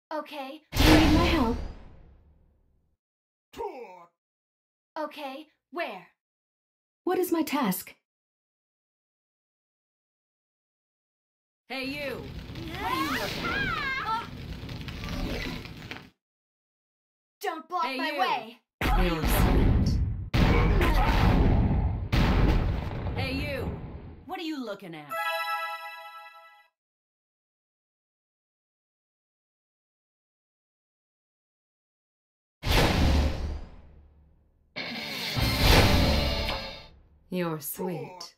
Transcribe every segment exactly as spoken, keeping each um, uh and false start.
Okay. Do you need my help? Okay, where? What is my task? Hey, you! What are you looking at? Don't block Hey, my you. way! You're sweet. Hey, you! What are you looking at? You're sweet.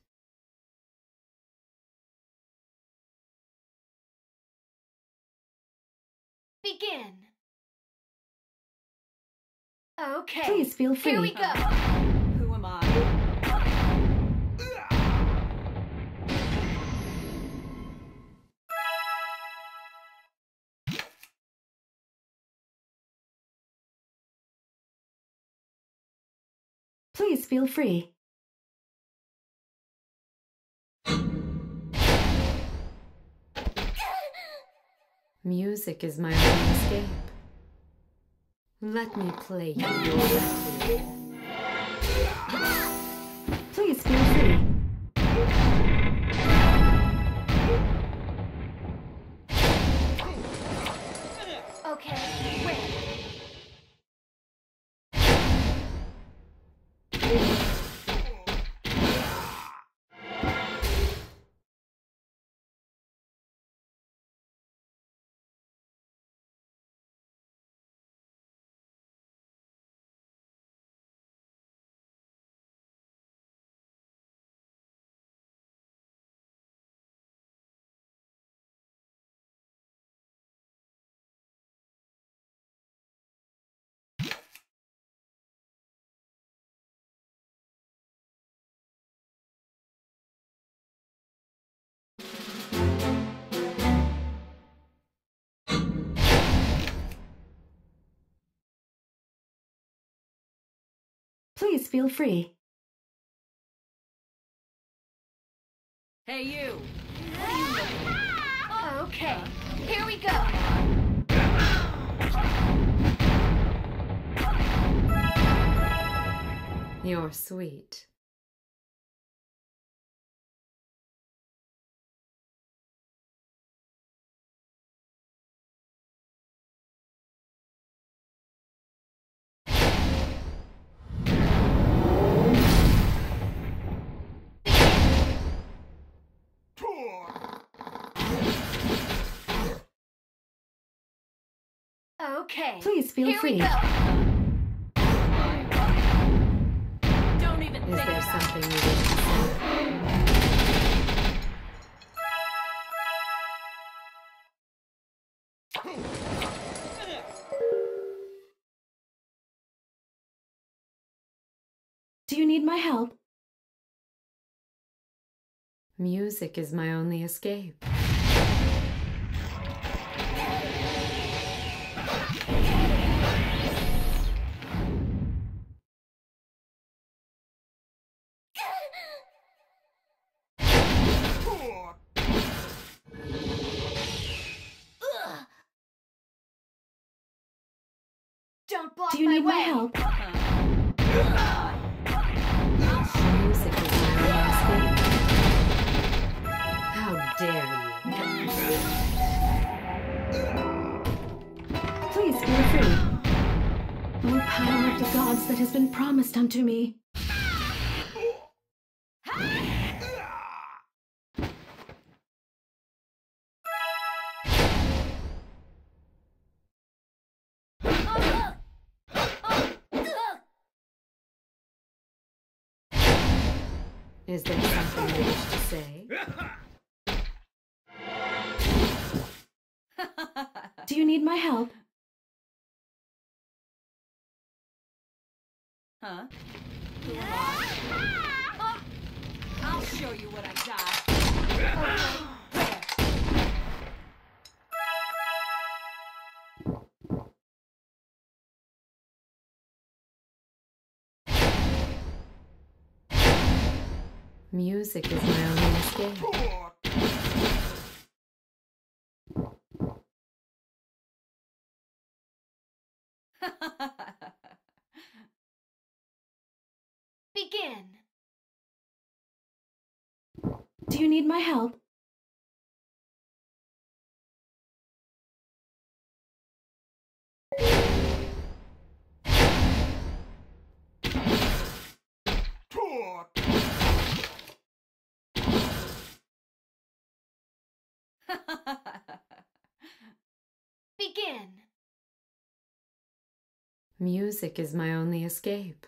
Begin! Okay. Please feel free. Here we go! Who am I? Please feel free. Music is my only escape. Let me play you your requiem. Please feel free. Okay, where? Please feel free. Hey, you! What are you looking at? Okay, here we go! You're sweet. Okay. Please feel Here free. we go! Don't even Is think there about something it. you wish to say? Do you need my help? Music is my only escape. Don't block Do you my need way! my help? Huh? Music is my only escape. How dare you? Please feel free. O power of the gods that has been promised unto me. Is there something you wish to say? Do you need my help? Huh? Who am I? I'll show you what I got. Music is my only escape. Begin. Do you need my help? Begin. Music is my only escape.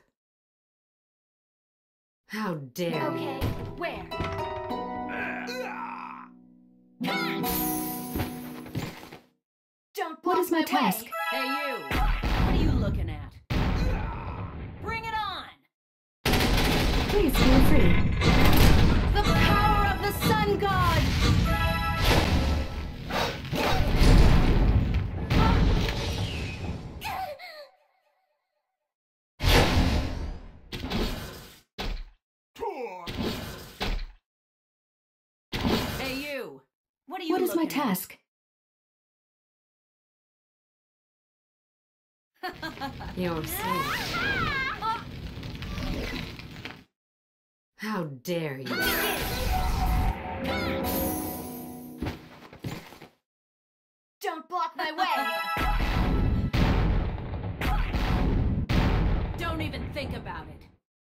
How dare you! Okay, where? Don't block What is my way. task? Hey, you! What are you looking at? Bring it on! Please feel free. The power of the sun god! Hey, you! What are you What is my looking at? task? You're sweet. How dare you! Don't block my way! Don't even think about it.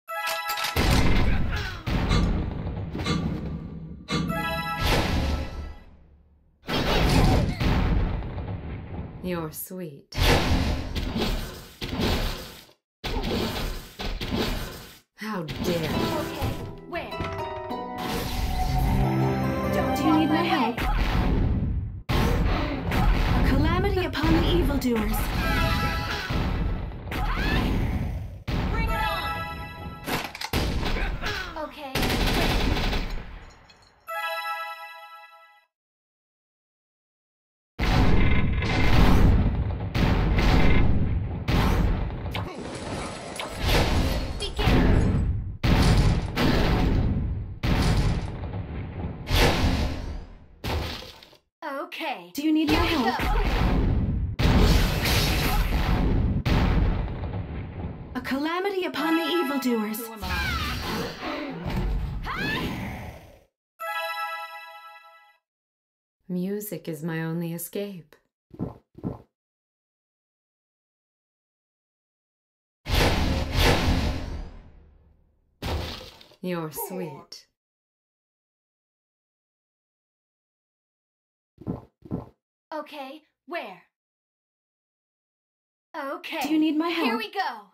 You're sweet. How dare you! Okay, where? Don't Do you block need my help? way. A calamity upon the evildoers. Bring it on! Okay, begin. Okay. Do you need my Here we help? go. A calamity upon the evildoers. Who am I? Music is my only escape. You're sweet. Okay, where? Okay. Do you need my help? Here we go.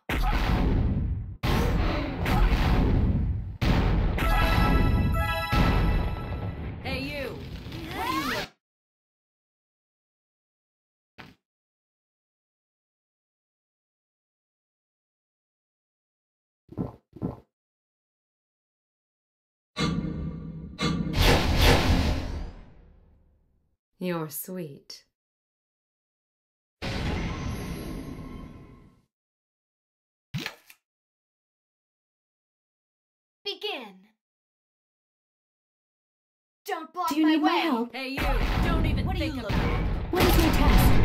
Hey, you! What are you looking at? You're sweet. Begin. Don't block Do you my need way. my help? Hey, you! Don't even What are think you about looking it. What is my task?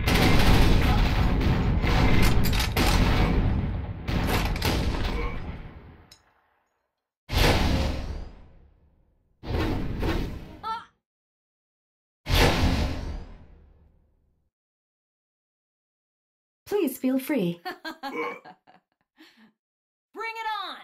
Ah! Please feel free. Bring it on!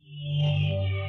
you